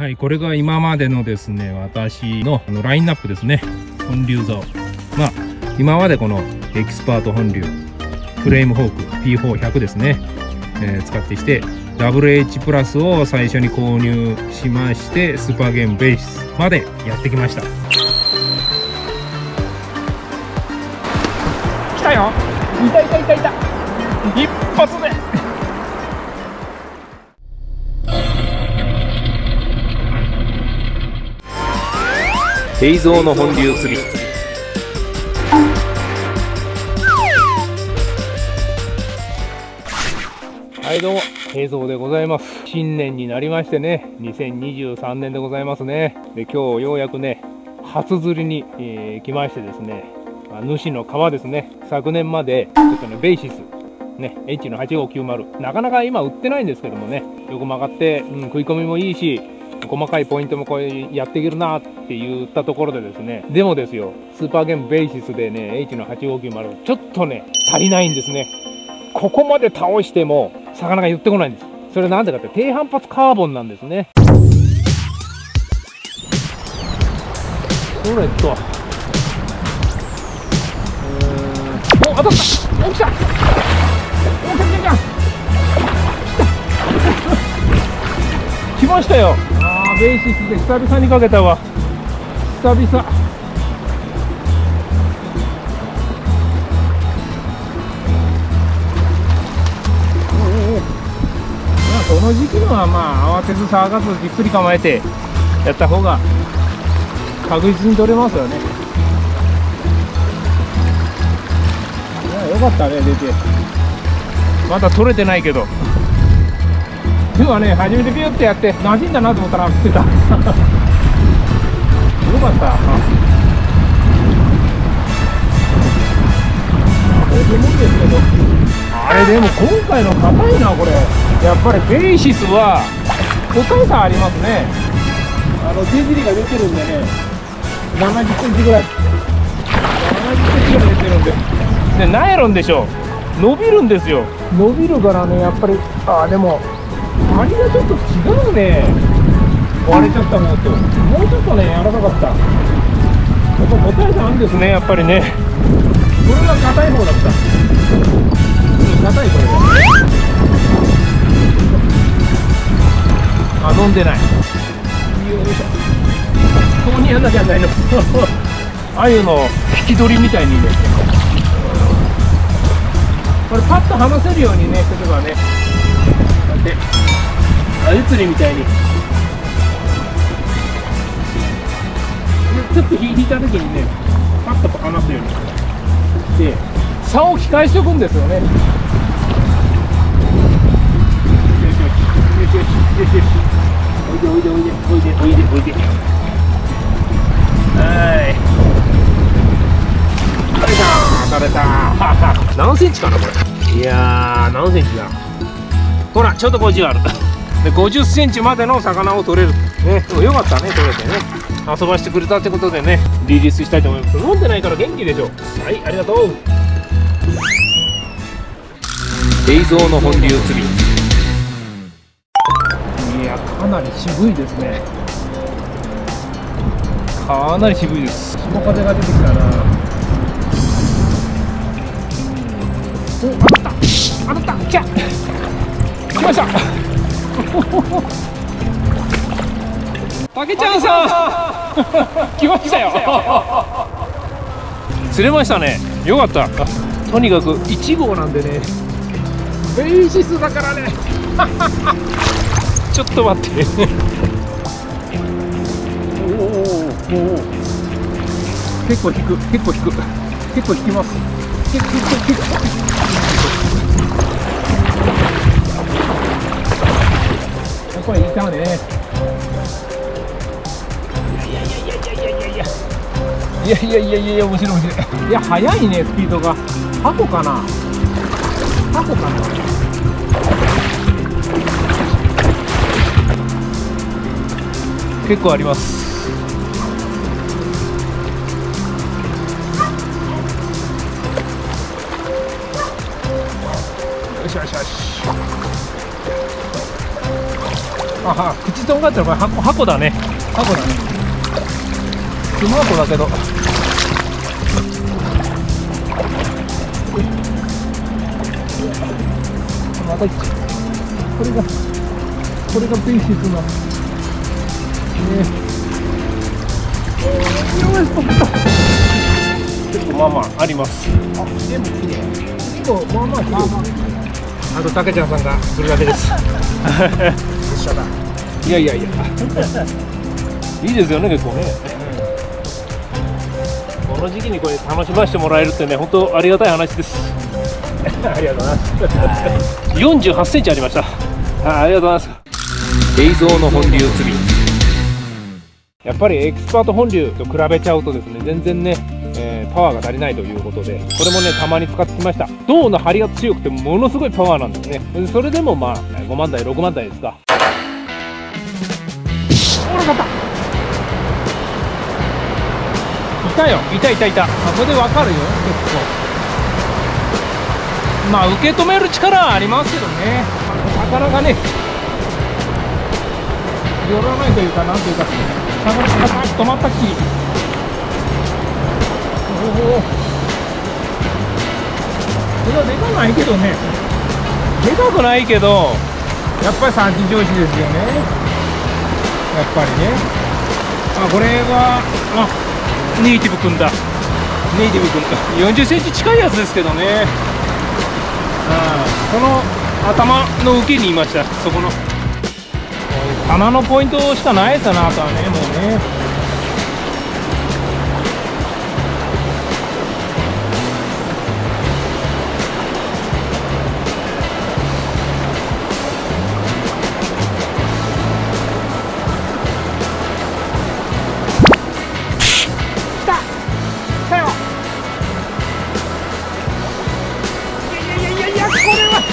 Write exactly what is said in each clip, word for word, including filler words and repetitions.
はい、これが今までのですね、私のあのラインナップですね。本流竿。まあ、今までこのエキスパート本流、フレームフォーク ピーフォーひゃく ですね、えー、使ってきて、ダブルエイチ プラスを最初に購入しまして、スーパーゲームベーシスまでやってきました。来たよ。いたいたいたいた。一発で。平蔵の本流釣り。はいどうも、平蔵でございます。新年になりましてね、にせんにじゅうさんねんでございますね。で、今日ようやくね、初釣りに、えー、来ましてですね、主の川ですね。昨年までちょっとね、ベーシスね、エイチ のはちごーきゅうまる、なかなか今売ってないんですけどもね、横曲がって、うん、食い込みもいいし、細かいポイントもこれやっていけるなって言ったところでですね、でもですよ、スーパーゲームベーシスでね、エイチ のはちごーきゅうまる、ちょっとね、足りないんですね。ここまで倒しても、魚が言ってこないんです。それなんでかって、低反発カーボンなんですね。それと、お、当たった。お、来た。お、来た来た来た。来ましたよ。ああ、ベーシスで久々にかけたわ。久々。まあ、この時期のはまあ慌てず騒がずじっくり構えてやった方が確実に取れますよね。よかったね、出て。まだ取れてないけど。今日はね、初めてビューってやって馴染んだなと思ったら降ってた。よかった。あれでも今回の硬いな、これ。やっぱりベーシスは個体差ありますね。あの手尻が出てるんでね、ななじゅっセンチぐらい。ななじゅっセンチぐらい出てるんで。でナイロンでしょ、伸びるんですよ。伸びるからね、やっぱり、ああでも針がちょっと違うね、割れちゃったのと。もうちょっとね、柔らかかった。やっぱ個体差あるんですね、やっぱりね。これが硬い方だった。硬い、これが。あ、飲んでない。よいしょ。ここにやんなきゃないの。あゆの引き取りみたいにね、これパッと離せるようにね、すればね、こうやってあゆ釣りみたいにちょっと引いた時にね、パッと離すようにして竿を機返しておくんですよね。よしよしよしよしよしよし、おいでおいでおいでおいでおいでおいで、はい、取れた取れた。何センチかなこれ。いやー、何センチだ。ほらちょうどごじゅうある。でごじゅっセンチまでの魚を取れるね。でもよかったね、取れてね、遊ばしてくれたってことでね、リリースしたいと思います。飲んでないから元気でしょ。はい、ありがとう。平蔵の本流釣り。いや、かなり渋いですね。かなり渋いです。潮風が出てきたな。お、当たった当たった、来た来ました。たけちゃんさん来ましたよ。釣れましたね、よかった。とにかくいち号なんでね、ベーシスだからね。ちょっと待っておおおお、結構引く結構引く結構引きます。結構結構やっぱりいたね。いやいやいやいやいやいやいやいやいやいやいやいや、面白い面白い。いや、速いね、スピードが。タコかなタコかな。結構あります。よしよしよし。あ、 ああ、口とんがってる、これ箱、箱だね。箱だね。スマートだけど。また、これが、これがベーシスな。ねえ。よし、取った。結構まあまああります。あ、でも綺麗。結構まあまあ綺麗。あとたけちゃんさんがするだけです。一緒だ。いやいやいや。いいですよね、結構ね。この時期にこれ楽しませてもらえるってね、本当ありがたい話です。ありがとうございます。よんじゅうはちセンチありました。あ、ありがとうございます。映像の本流釣り。やっぱりエキスパート本流と比べちゃうとですね、全然ね、えー、パワーが足りないということで、これもね、たまに使ってきました。銅の張りが強くてものすごいパワーなんですね。それでもまあごまんだいろくまんだいですか。おらかった。いたよ、いたいたいた。あ、これでわかるよ、結構。まあ受け止める力はありますけどね、魚がね寄らないというか、なんというか、魚がパタッと止まったっきり。おお、それはでかないけどね、でかくないけど、やっぱり三地上司ですよね、やっぱりね。あ、これは、あ、ネイティブくんだ、ネイティブくんだ、よんじゅっセンチ近いやつですけどね。この頭の受けにいました。そこの鼻のポイントしかないですな、あとはね、もうね。来た来たよ。いやいやいやいや、これは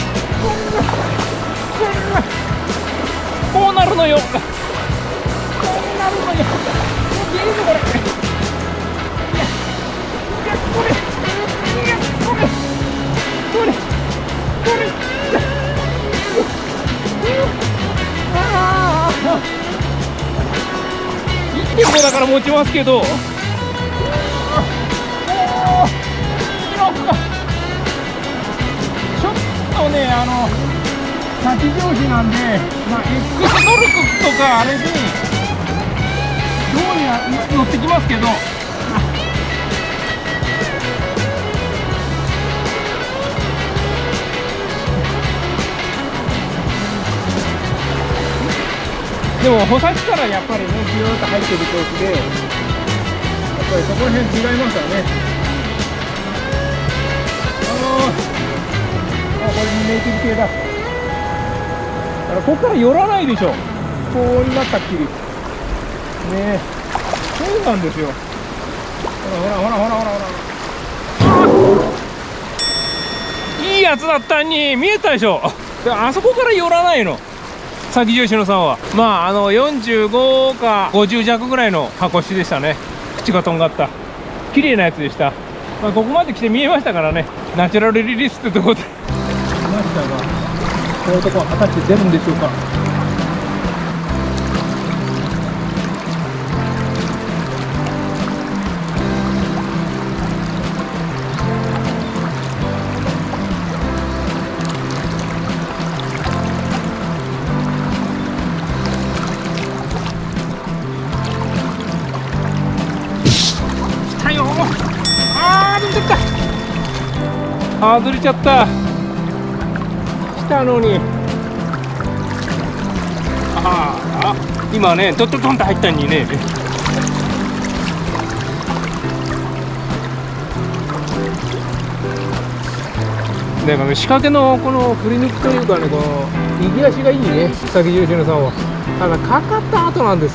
こうなるのよ。こうなるのよ。いいぞこれ。いや、いやこれ、いやこれ、これ、これ。ああ。いってんごだから持ちますけど。ちょっとね、あの。先上司なんで、まあ、X トルクとかあれでどうには乗ってきますけど、でも穂先からやっぱりね、ビューッと入ってる調子で、やっぱりそこら辺違いますからね。あのー、あ、これネイティブ系だ。ここから寄らないでしょ、こうなったっきりねえ、そうなんですよ。ほらほらほらほらほらほら、いいやつだったに見えたでしょ。あそこから寄らないの、先重篠さんは。まああのよんじゅうごかごじゅう弱ぐらいの箱質でしたね。口がとんがった綺麗なやつでした。まあ、ここまで来て見えましたからね、ナチュラルリリースってとこで。マジだがこういうとこ果たして出るんでしょうか。来たよ。あー、外れちゃった。外れちゃった。来たのに。ああ、今ね、トントントンって入ったのにね。だから仕掛けのこの振り抜きというかね、この右足がいいね、先重心さんは。ただかかった後なんです。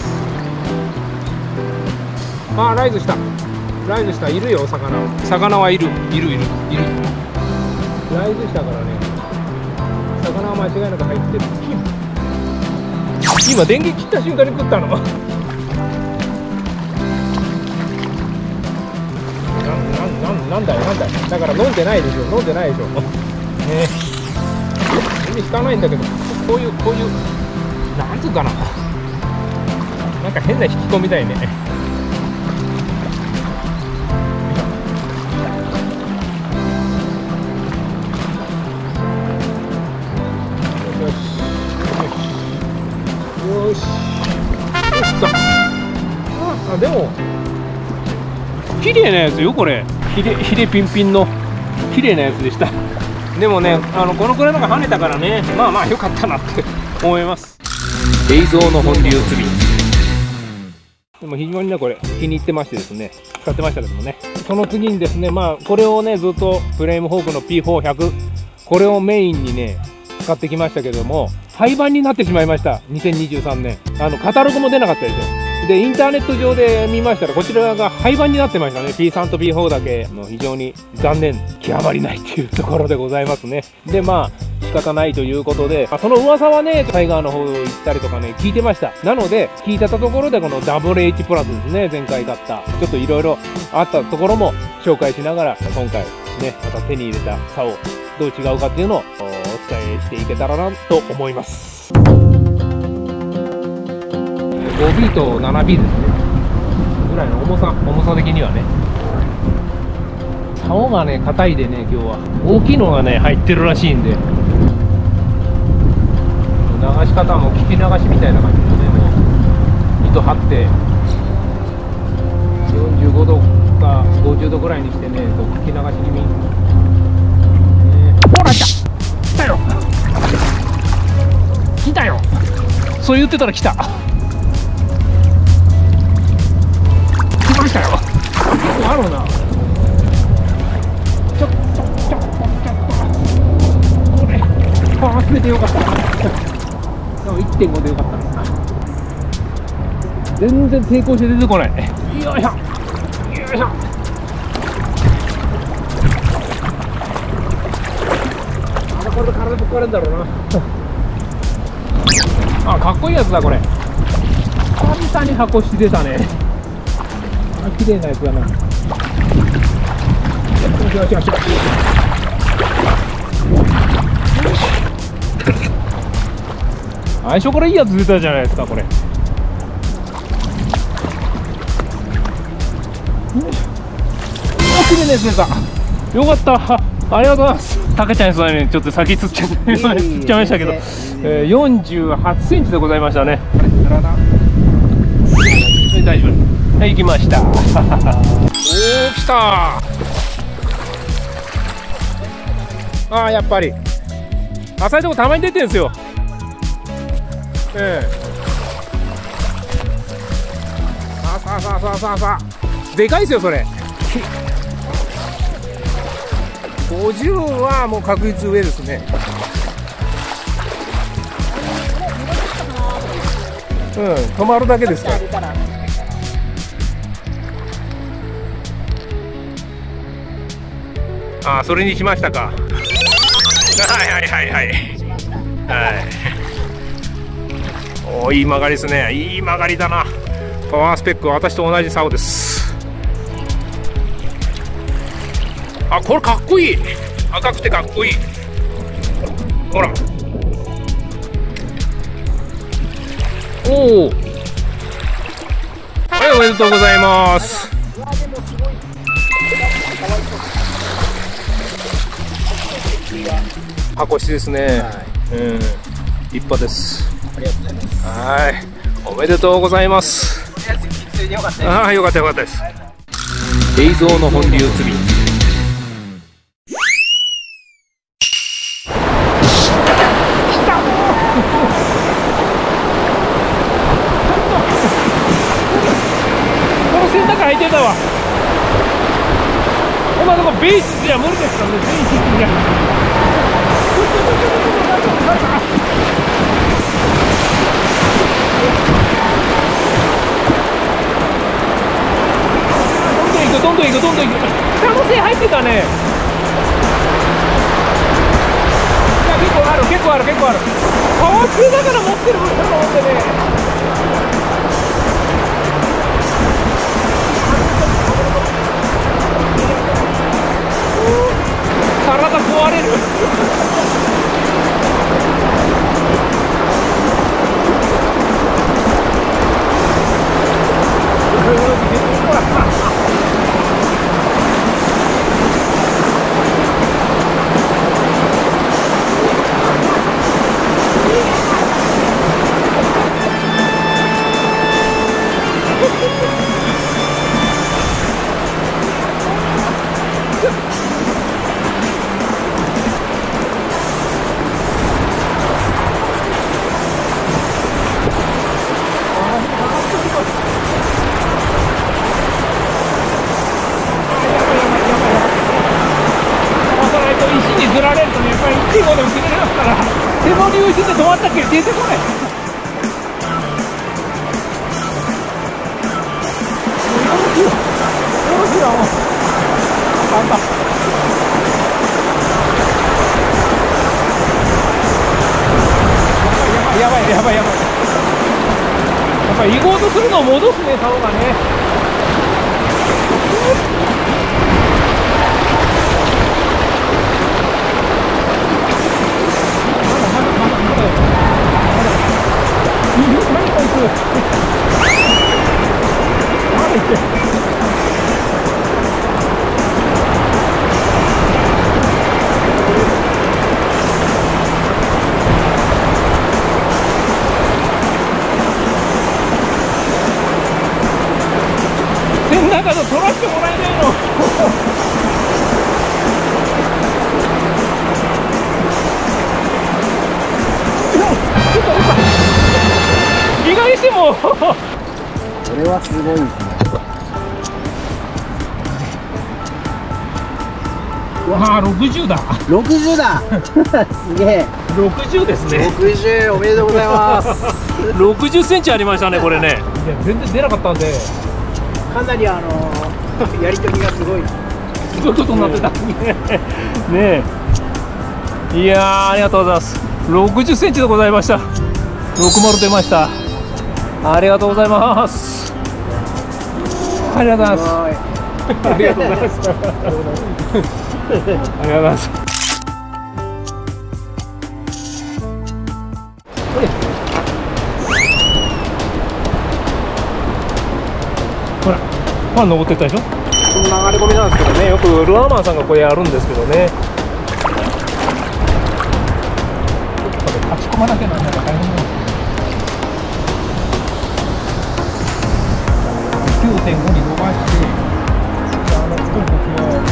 ああ、ライズした。ライズした。いるよ、魚。魚はいる。いるいるいる。ライズしたからね。魚は間違いなく入ってる。今電源切った瞬間に食ったの。な、な、な、なんだよなんだよ。だから飲んでないでしょ、飲んでないでしょ。ねえ。意味聞かないんだけど、こういうこういうなんつうかな、なんか変な引き込みたいね。よしよしよしと。あ、でも綺麗なやつよこれ。ひれひれピンピンの綺麗なやつでした。でもね、あのこのくらいのが跳ねたからね、まあまあ良かったなって思います。映像の本流釣り。でも非常にねこれ気に入ってましてですね、使ってましたけどもね。その次にですね、まあこれをねずっとフレームホークの ピーフォーひゃく、これをメインにね使ってきましたけども、廃盤になってしまいました。にせんにじゅうさんねん、あのカタログも出なかったですよ。でインターネット上で見ましたら、こちらが廃盤になってましたね。 ピースリー と ピーフォー だけの非常に残念極まりないっていうところでございますね。でまあ仕方ないということで、その噂はねタイガーの方行ったりとかね聞いてました。なので聞いてたところで、この ダブリューエイチ プラスですね、前回買ったちょっといろいろあったところも紹介しながら、今回ねまた手に入れた竿どう違うかっていうのをお伝えしていけたらなと思います。ごビーとななビーですねぐらいの重さ、重さ的にはね。竿がね硬いでね、今日は大きいのがね入ってるらしいんで、流し方も聞き流しみたいな感じでね、もう糸張ってよんじゅうごどかごじゅうどぐらいにしてね、聞き流し気味、ね、ほら来た来たよ来たよ、そう言ってたら来た、来ましたよ。結構あるな。ちょっとちょっとちょっとこれああ、決めてよかった。いってんごでよかったな。全然抵抗して出てこない。よいしょよいしょ。あ、これで体ぶっ壊れるんだろうな。あ、かっこいいやつだこれ。久々に箱して出たね。あ、綺麗なやつだな。よしよしよしよし。相性からいいやつ出たじゃないですかこれ。お、綺麗なやつ出た。よかった。ありがとうございます。たけちゃんさんにちょっと先釣っちゃいましたけど、えー、よんじゅうはちセンチでございましたね。あれ、体大丈夫。はい、行きました。おー、来た。ああ、やっぱり浅いとこたまに出てるんですよ。ええ、さあさあさあさあさあさあ、でかいですよそれ。ごじゅうはもう確実上ですね。うん、止まるだけですから。ああ、それにしましたか。はいはいはいはい。はい。おー、いい曲がりですね。いい曲がりだな。パワースペックは私と同じ竿です。あ、これかっこいい。赤くてかっこいい。ほら。おお。はい、おめでとうございます。箱石ですね。はい、うん、立派です。ありがとうございます。はい、おめでとうございます。ああ、よかったよかったです。映像の本流釣り。この線の中入ってたわ。こんなとこベースじゃ無理ですからね。ベースじゃ。どんどん行くどんどん行く。可能性入ってたね。いや、結構ある結構ある結構ある。パワー級だから持ってるもんだと思ってね。体壊れる。 出てこない。よろしいわ、もう。あんた。やばいやばいやばい。やっぱり行こうとするのを戻すね、竿がね。中の取らせてもらえないの。意外にしてもこれはすごいですね。 わあ、ろくじゅうだ。 ろくじゅうだ。すげえ。 ろくじゅうですね。 ろくじゅうおめでとうございます。 ろくじゅっセンチありましたね、これね。いや、全然出なかったんで。 かなりあのー、やりとりがすごい。 すごいことになってた。ねえ。いやー、ありがとうございます。ろくじゅっセンチでございました。ろくじゅう出ました。ありがとうございます。ありがとうございます。ありがとうございます。ありがとうございます。ほら、ファン登ってったでしょ。この流れ込みなんですけどね、よくルアーマンさんがこれやるんですけどね。勝ち込まなきゃなんないから大変なんですよ。きゅうてんご に伸ばして、あの作るときは、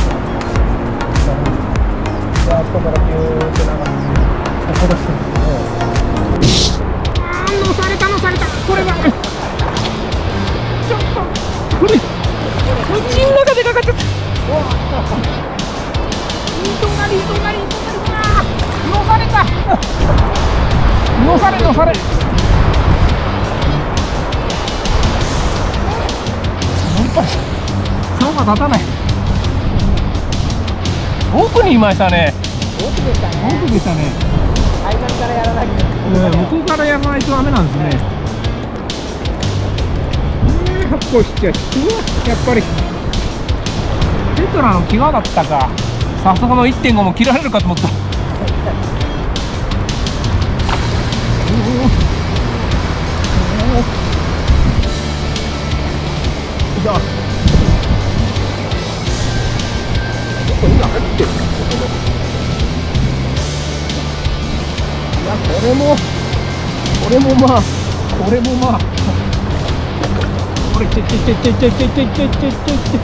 ザーッとからピューって流して、ここ出してるんですけど、あー、乗された乗された、これがちょっとこれ口の中でかかっちゃった。糸がり糸がり糸がり、乗された。乗され乗され。竿が立たない。奥にいましたね。 奥でしたね。 奥でしたね。 対岸からやらなきゃ。 向こうからやらないとダメなんですね。発泡しちゃう。やっぱりテトラの際だったか。さすがの いってんご も切られるかと思った。じゃあこれ今入ってるか、ここで。いや、これもこれもまあこれもまあこれちょちょちょちょちょちょちょちょちょちょ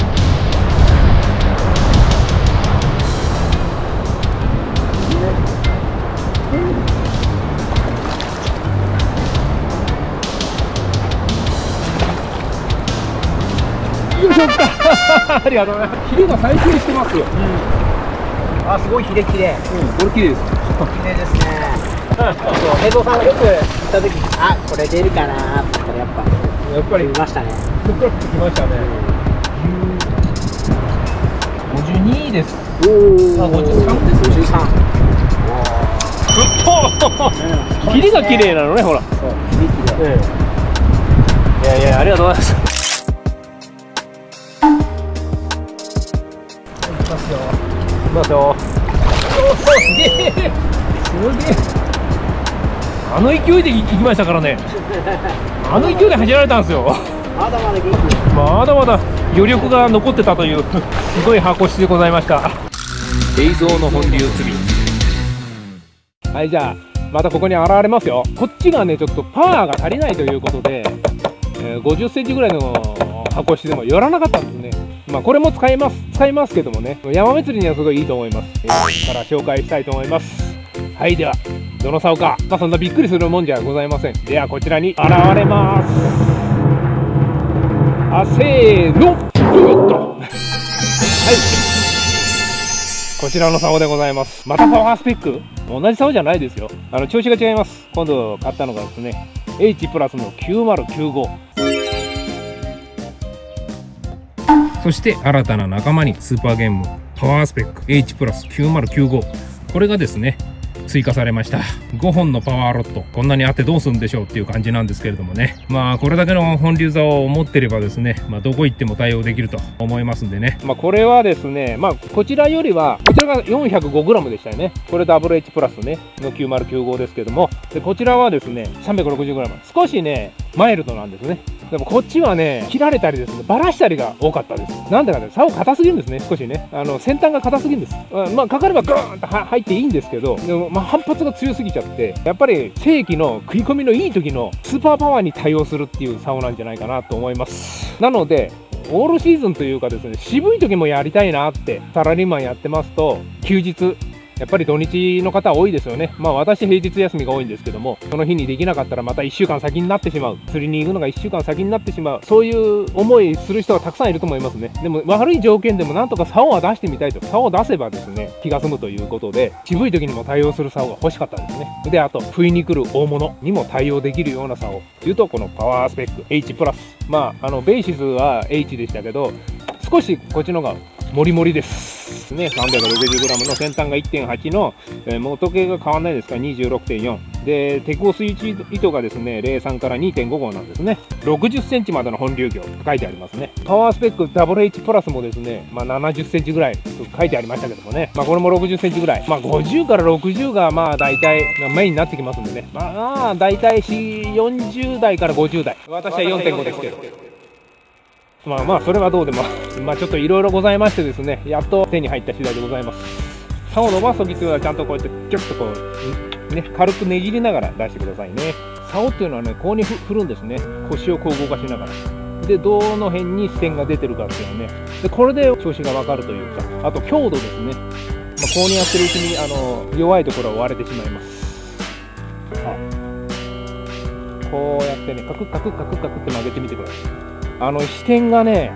よいしょったありがとうございます。ヒレが再生してますよ。 あ、すごいキレキレ。 うん、これ綺麗です。 綺麗ですね。そう、平蔵さんがよく行った時に、あ、これ出るかなーって言ったらやっぱやっぱり見ましたね。 ふっくらってきましたね。ごじゅうにです。 おお。 あ、ごじゅうさんです。 ごじゅうさん。 おお。切りが綺麗なのね、ほら。 そう、キレキレ。 いやいや、ありがとうございます。いきますよ。いきますよ。おお、すげえ。すげえ。あの勢いで行きましたからね。あの勢いで走られたんですよ。 まだまだ元気です。 まだまだ余力が残ってたというすごい箱しでございました。映像の本流釣り。はい、じゃあまたここに現れますよ。こっちがねちょっとパワーが足りないということで、えー、ごじゅっセンチぐらいの箱しでも寄らなかったんですね。まあこれも使います使いますけどもね、ヤマメ釣りにはすごいいいと思います。えー、から紹介したいと思います。はい、ではどの竿か、まあ、そんなびっくりするもんじゃございません。ではこちらに現れます。あ、せーの、よっと。はい、ここちらの竿でございます。またパワースペック同じ竿じゃないですよ。あの調子が違います。今度買ったのがですね H プラスのきゅうまるきゅうご。そして新たな仲間にスーパーゲームパワースペック H プラスきゅうまるきゅうご、これがですね追加されました。ごほんのパワーロット、こんなにあってどうするんでしょうっていう感じなんですけれどもね、まあこれだけの本流竿を持ってればですね、まあ、どこ行っても対応できると思いますんでね、まあ、これはですね、まあこちらよりはこちらが よんひゃくごグラム でしたよね。これ ダブルエイチ プラスねのきゅうまるきゅうごですけども、でこちらはですね さんびゃくろくじゅうグラム、 少しねマイルドなんですね。でもこっちはね切られたりですねバラしたりが多かったです。なんでかね、竿硬すぎるんですね。少しねあの先端が硬すぎるんです。まあかかればグーンと入っていいんですけど、でもまあ反発が強すぎちゃって、やっぱり正規の食い込みのいい時のスーパーパワーに対応するっていう竿なんじゃないかなと思います。なのでオールシーズンというかですね、渋い時もやりたいなって、サラリーマンやってますと休日やっぱり土日の方多いですよね。まあ私平日休みが多いんですけども、その日にできなかったらまたいっしゅうかん先になってしまう、釣りに行くのがいっしゅうかん先になってしまう、そういう思いする人がたくさんいると思いますね。でも悪い条件でもなんとか竿は出してみたいと、竿を出せばですね気が済むということで、渋い時にも対応する竿が欲しかったですね。であと不意に来る大物にも対応できるような竿というと、このパワースペック H プラス、まああのベーシスは H でしたけど、少しこっちの方がモリモリですね。 さんびゃくろくじゅうグラム の先端が いってんはち の、えー、元系が変わらないですから にじゅうろくてんよん で、テコスイッチ糸がですねゼロさんから にてんご 号なんですね。ろくじゅっセンチまでの本流魚と書いてありますね。パワースペック ダブルエイチ プラスもですね、まあ、ななじゅっセンチぐらいと書いてありましたけどもね、まあ、これもろくじゅっセンチぐらい、まあ、ごじゅうからろくじゅうがまあ大体メインになってきますんでね、まあ大体よんじゅうだいからごじゅうだい、私は よんてんご ですけど、まあまあそれはどうでもまあちょっといろいろございましてですね、やっと手に入った次第でございます。竿を伸ばす時というのはちゃんとこうやってキュッとこうね軽くねじりながら出してくださいね。竿っていうのはねこうに振るんですね。腰をこう動かしながらで、どの辺に視点が出てるかっていうのはね、でこれで調子が分かるというか、あと強度ですね。まあ、こうにやってるうちにあの弱いところは割れてしまいます。こうやってねカクッカクッカクッカクって曲げてみてください。あの視点がね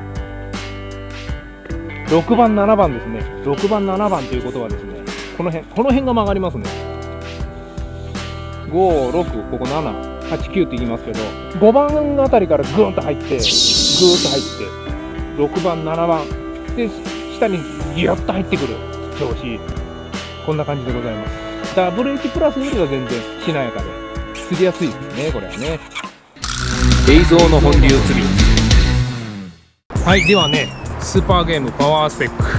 ろくばんななばんですね。ろくばんななばんということはですね、この辺この辺が曲がりますね。ご、ろく、ここなな、はち、きゅうって言いますけど、ごばんあたりからグーンと入ってグーッと入ってろくばんななばんで下にギュッと入ってくる調子、こんな感じでございます。ダブルエイチ プラスよりは全然しなやかで釣りやすいですね、これはね。映像の本流釣り。はい、ではねスーパーゲームパワースペック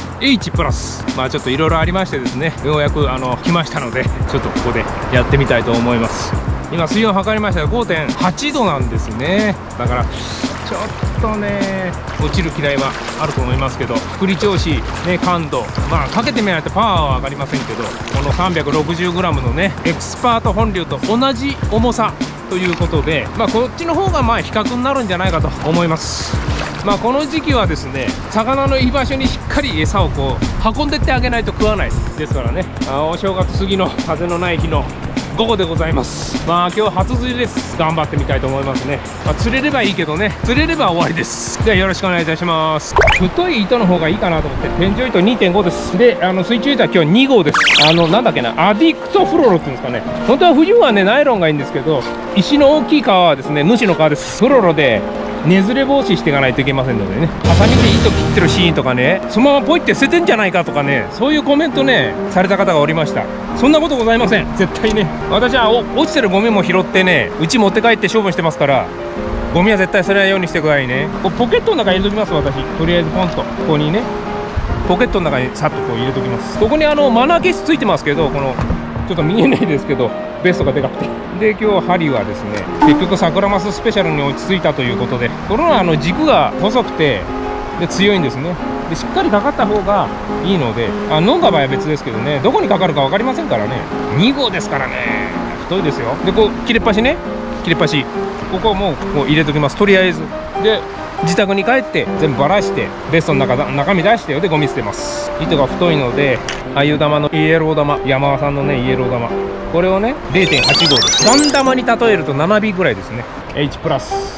H プラス、まあちょっといろいろありましてですね、ようやくあの来ましたので、ちょっとここでやってみたいと思います。今水温測りましたが ごてんはち 度なんですね。だからちょっとね落ちる嫌いはあると思いますけど、振り調子ね、感度、まあかけてみないとパワーは上がりませんけど、この さんびゃくろくじゅうグラム のねエクスパート本流と同じ重さということで、まあこっちの方がまあ比較になるんじゃないかと思います。まあこの時期はですね、魚の居場所にしっかり餌をこう運んでってあげないと食わないですからね。あお正月過ぎの風のない日の午後でございます。まあ今日初釣りです。頑張ってみたいと思いますね。まあ、釣れればいいけどね、釣れれば終わりです。ではよろしくお願いいたします。太い糸の方がいいかなと思って、天井糸 にてんご です。で、あの水中糸は今日に号です。あのなんだっけな、アディクトフロロっていうんですかね。本当は冬はねナイロンがいいんですけど、石の大きい皮はですね主の皮です。フロロでねずれ防止していかないといけませんのでね、ハサミで糸切ってるシーンとかね、そのままポイって捨ててんじゃないかとかね、そういうコメントねされた方がおりました。そんなことございません、絶対ね。私は落ちてるゴミも拾ってね、うち持って帰って処分してますから、ゴミは絶対それはようにしてくださいね。こうポケットの中に入れときます。私とりあえずポンとここにねポケットの中にさっとこう入れときます。ここにあのマナーケースついてますけど、このちょっと見えないですけどベストがでかくて、で今日針はですね結局サクラマススペシャルに落ち着いたということで、このあの軸が細くてで強いんですね。でしっかりかかった方がいいので、あ飲んだ場合は別ですけどね、どこにかかるか分かりませんからね。に号ですからね、太いですよ。でこう切れっ端ね、切れっ端ここもこう入れときます、とりあえず。で自宅に帰って全部ばらしてベストの中中身出してでゴミ捨てます。糸が太いので、あゆ玉のイエロー玉、山和さんのねイエロー玉、これをね れいてんはち 号です。さん玉に例えるとなな尾ぐらいですね。 H プラス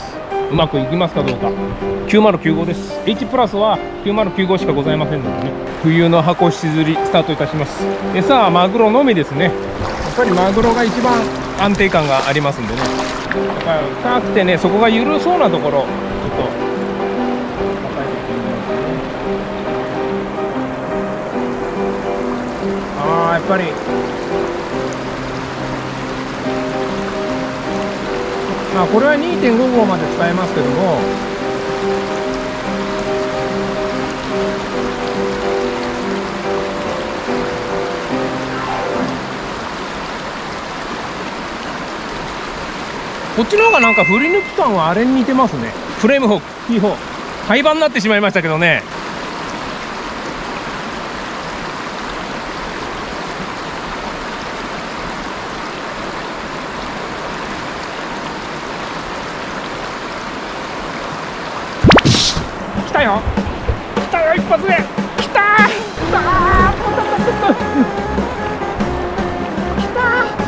うまくいきますかどうか。きゅうまるきゅうごです。 H プラスはきゅうまるきゅうごしかございませんのでね、冬の箱引き釣りスタートいたします。餌はマグロのみですね。やっぱりマグロが一番安定感がありますんでね、やっぱり深くてね、そこが緩そうなところちょっと叩いていってみますね。ああ、やっぱりまあこれは にてんご 号まで使えますけども、こっちの方がなんか振り抜き感はあれに似てますね。フレームホーク ティーフォー 廃盤になってしまいましたけどね。来たよ来たよ、一発目来たー来たー来た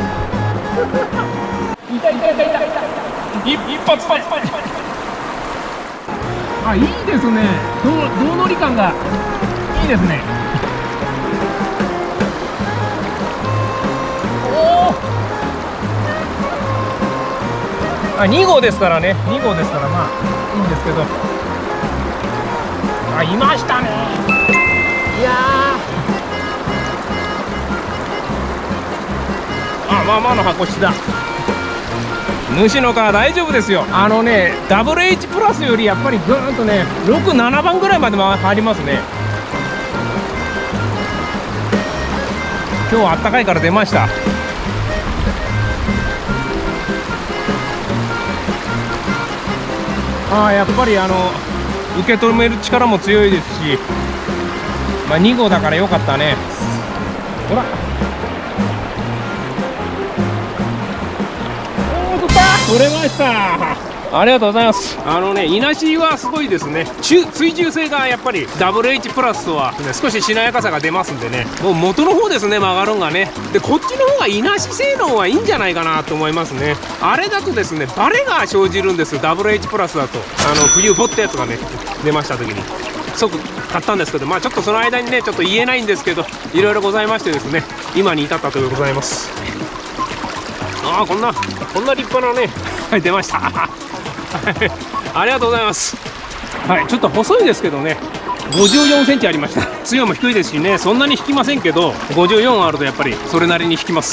ー痛い痛い痛い痛い痛い、一発目。あ、いいですね。どう胴乗り感がいいですね。おお、あ、に号ですからね、に号ですからまあいいんですけど。あ、いましたね。いやー、あ、まあまあの箱質だ。主の川大丈夫ですよ。あのね、ダブル H プラスよりやっぱりぐーんとね、ろく、ななばんぐらいまで入りますね。今日はあったかいから出ました。ああ、やっぱりあの受け止める力も強いですし、まあ、に号だからよかったね。ほら、取れました。ありがとうございます。あのね、いなしはすごいですね。中追従性がやっぱり ダブルエイチ プラスとは、ね、少ししなやかさが出ますんでね、もう元の方ですね、曲がるんがね。でこっちの方がいなし性能はいいんじゃないかなと思いますね。あれだとですね、バレが生じるんですよ。 ダブルエイチ プラスだとあの冬ボってやつがね出ました時に即買ったんですけど、まあちょっとその間にねちょっと言えないんですけど、いろいろございましてですね、今に至ったというございます。ああ、こんなこんな立派なね、はい、出ましたありがとうございます。はい、ちょっと細いですけどね、ごじゅうよんセンチありました。強も低いですしね、そんなに引きませんけど、ごじゅうよんあるとやっぱりそれなりに引きます。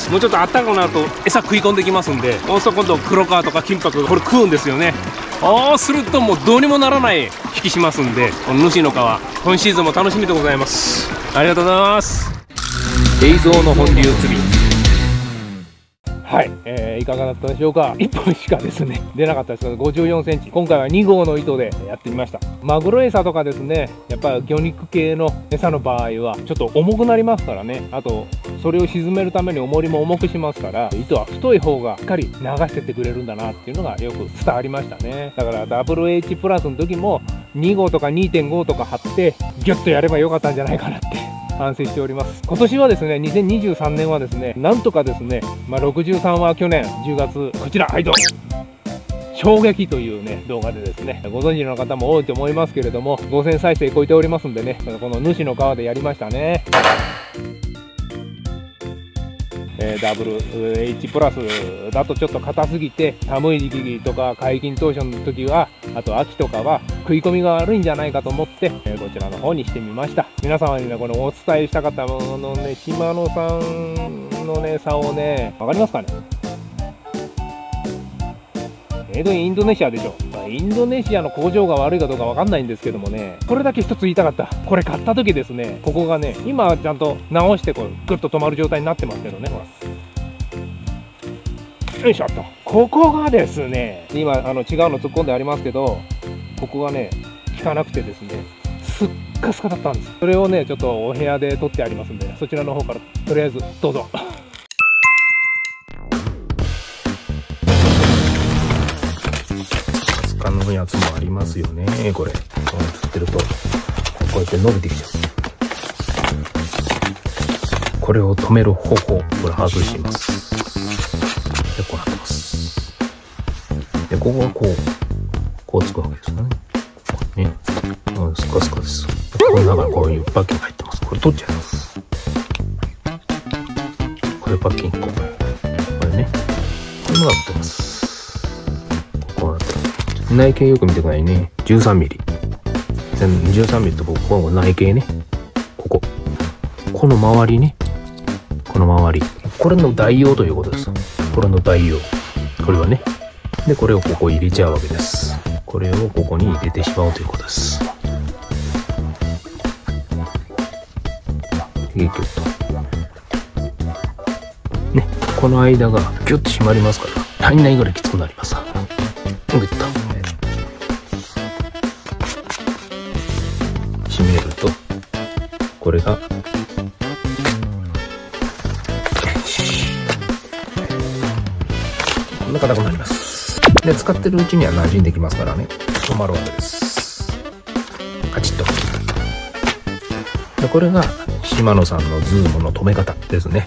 もうちょっとあったかくなると餌食い込んできますんで、そうすると今度黒川とか金箔これ食うんですよね。ああするともうどうにもならない引きしますんで、この主の川今シーズンも楽しみでございます。ありがとうございます。映像の本流釣り、はい、えー、いかがだったでしょうか。いっぽんしかですね出なかったですけど、ごじゅうよんセンチ、今回はに号の糸でやってみました。マグロ餌とかですね、やっぱり魚肉系の餌の場合はちょっと重くなりますからね。あとそれを沈めるために重りも重くしますから、糸は太い方がしっかり流してってくれるんだなっていうのがよく伝わりましたね。だから ダブルエイチ プラスの時もに号とか にてんご とか貼ってギュッとやればよかったんじゃないかなって反省しております。今年はですね、にせんにじゅうさんねんはですね、なんとかですね、まあ、ろくじゅうさんは去年じゅうがつ、こちら、はいどうぞ、衝撃というね、動画でですね、ご存知の方も多いと思いますけれども、ごせん再生超えておりますんでね、この主の川でやりましたね。えー、ダブルエイチ プラスだとちょっと硬すぎて、寒い時期とか解禁当初の時は、あと秋とかは食い込みが悪いんじゃないかと思って、えー、こちらの方にしてみました。皆様にね、このお伝えしたかったもののね、島野さんのね差をね、分かりますかね。えー、インドネシアでしょ。まあ、インドネシアの工場が悪いかどうか分かんないんですけどもね、これだけ一つ言いたかった。これ買った時ですね、ここがね、今はちゃんと直してこうグッと止まる状態になってますけどね、ほら、よいしょっと、ここがですね、今あの違うの突っ込んでありますけど、ここがね効かなくてですね、すっかすかだったんです。それをねちょっとお部屋で撮ってありますんで、そちらの方からとりあえずどうぞ。使うやつもありますよね。これ釣ってるとこうやって伸びてきちゃう。これを止める方法、これ外します。でこうなってます。でここがこうこうつくわけですよね。ね、うん、スカスカです。この中にこういうパッキンが入ってます。これ取っちゃいます。これパッキンいっこ。これね、これのが売ってます。こうなってる。内径よく見てくださいね。じゅうさんミリ。じゅうさんミリとここ内径ね。ここ。この周りね。この周り。これの代用ということです。これの代用。これはね。で、これをここ入れちゃうわけです。これをここに入れてしまうということです。ギュッと。ね。この間がギュッと締まりますから、足りないぐらいきつくなります。ギュッと。締めると、これが、こんな硬くなります。で、使ってるうちには馴染んできますからね、止まるわけです。カチッと。で、これが、シマノさんのズームの止め方ですね。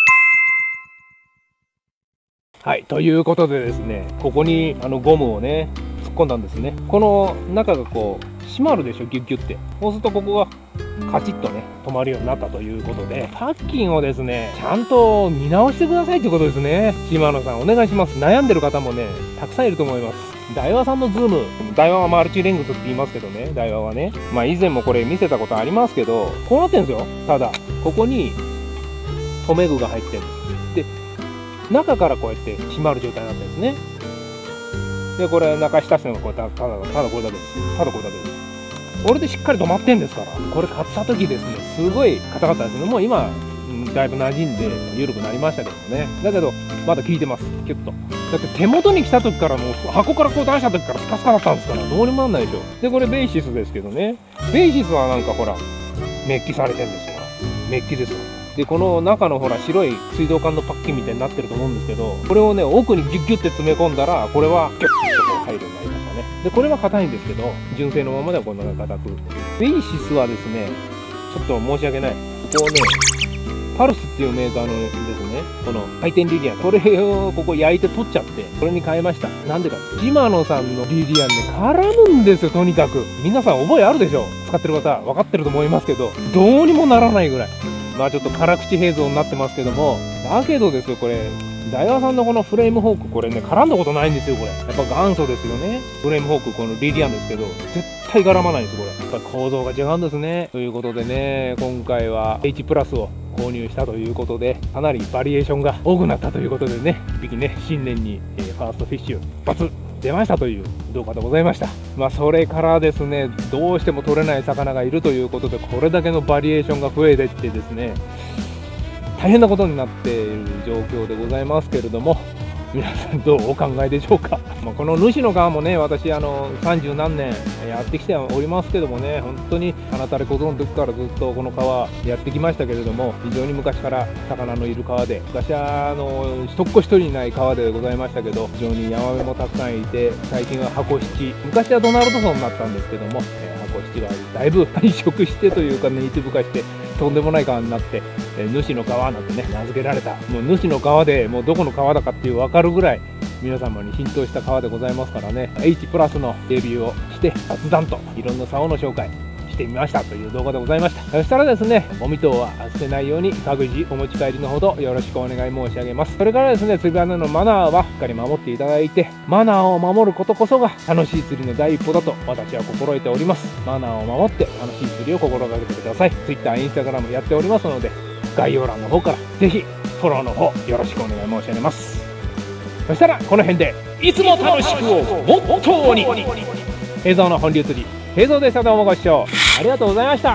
はい、ということでですね、ここにあのゴムをね、突っ込んだんですね。この中がこう、閉まるでしょ、ギュッギュッて。そうするとここがカチッとね、止まるようになったということで、パッキンをですね、ちゃんと見直してくださいということですね。シマノさん、お願いします。悩んでる方もね、たくさんいると思います。ダイワさんのズーム、ダイワはマルチレングスって言いますけどね、ダイワはね。まあ以前もこれ見せたことありますけど、こうなってんですよ。ただ、ここに留め具が入ってるんです。で、中からこうやって閉まる状態になってるんですね。で、これ中下してのがこれただ、ただ、ただこれだけです。ただこれだけです。これでしっかり止まってんですから、これ買った時ですね、すごい硬かったですね。もう今、だいぶ馴染んで緩くなりましたけどもね。だけど、まだ効いてます、キュッと。だって手元に来た時からもう、箱からこう出した時からスカスカだったんですから、どうにもなんないでしょ。で、これベーシスですけどね。ベーシスはなんかほら、メッキされてんですよ。メッキですよ。で、この中のほら、白い水道管のパッキンみたいになってると思うんですけど、これをね、奥にギュッギュッて詰め込んだら、これはギュッとこう入るようになりましたね。で、これは硬いんですけど、純正のままではこんなに硬く。ベーシスはですね、ちょっと申し訳ない。ここをね、パルスっていうメーカーのですね、この回転リリアン、これをここ焼いて取っちゃって、これに変えました。なんでか、シマノさんのリリアンね、絡むんですよ、とにかく。皆さん覚えあるでしょ？使ってる方、分かってると思いますけど、どうにもならないぐらい。まあちょっと辛口平蔵になってますけども、だけどですよ、これ、ダイワさんのこのフレームフォーク、これね、絡んだことないんですよ、これ。やっぱ元祖ですよね。フレームフォーク、このリリアンですけど、絶対絡まないんですよ、これ。やっぱ構造が違うんですね。ということでね、今回は H プラスを購入したということで、かなりバリエーションが多くなったということでね、一匹ね、新年に、えー、ファーストフィッシュ、一発出ましたという動画でございました。まあそれからですね、どうしても取れない魚がいるということで、これだけのバリエーションが増えてってですね、大変なことになっている状況でございますけれども、皆さんどうお考えでしょうか。まあこの主の川もね、私あのさんじゅう何年やってきておりますけどもね、本当に花垂れ小僧の時からずっとこの川やってきましたけれども、非常に昔から魚のいる川で、昔はあの一っ子一人いない川でございましたけど、非常にヤマメもたくさんいて、最近は箱七、昔はドナルドソンになったんですけども、えー、箱七がだいぶ繁殖してというかネイティブ化して、とんでもない川になって、えー、主の川なんてね、名付けられた、もう主の川でもうどこの川だかっていう分かるぐらい皆様に浸透した川でございますからね、 H プラスのレビューをして雑談といろんな竿の紹介してみましたという動画でございました。そしたらですね、ゴミ等は捨てないように各自お持ち帰りのほどよろしくお願い申し上げます。それからですね、釣り鐘のマナーはしっかり守っていただいて、マナーを守ることこそが楽しい釣りの第一歩だと私は心得ております。マナーを守って楽しい釣りを心がけてください。 Twitter、Instagram やっておりますので、概要欄の方からぜひフォローの方よろしくお願い申し上げます。そしたらこの辺でいつも楽しくをモットーに、平蔵の本流釣り平蔵でした。どうもご視聴ありがとうございました。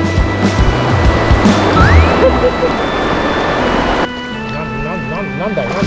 な、な、な、なんだよな。